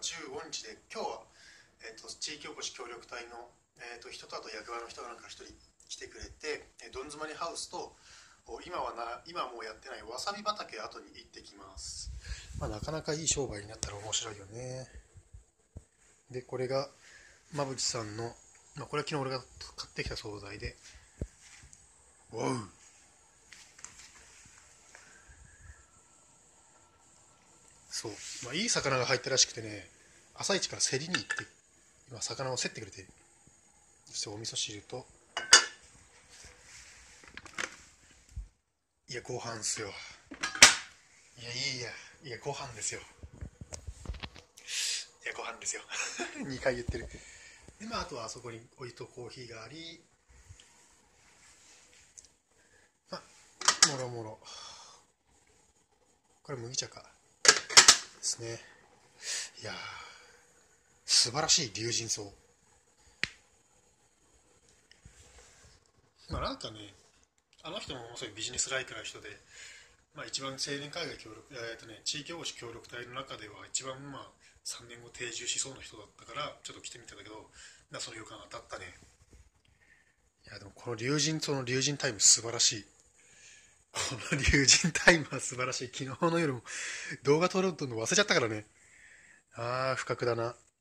15日で、今日は、地域おこし協力隊の、人と、あと役場の人がなんか一人来てくれて、どん詰まりハウスと今もうやってないわさび畑後に行ってきます。まあ、なかなかいい商売になったら面白いよね。でこれが馬淵さんの、これは昨日俺が買ってきた惣菜で、おう、そう、いい魚が入ったらしくてね、朝一から競りに行って今魚を競ってくれて、そしてお味噌汁と、いやご飯っすよ。いやご飯ですよ。いやご飯ですよ2回言ってる。であとはあそこにお湯とコーヒーがあり、もろもろ、これ麦茶かですね。いやー、素晴らしい龍神草。なんかね、あの人もそういうビジネスライクな人で、一番青年海外協力、地域おこし協力隊の中では一番3年後定住しそうな人だったから、ちょっと来てみたんだけど、その予感当たったね。いやでもこの龍神草の龍神タイム素晴らしい。この龍神タイムは素晴らしい。昨日の夜も動画撮ろうと忘れちゃったからね。ああ、不覚だな。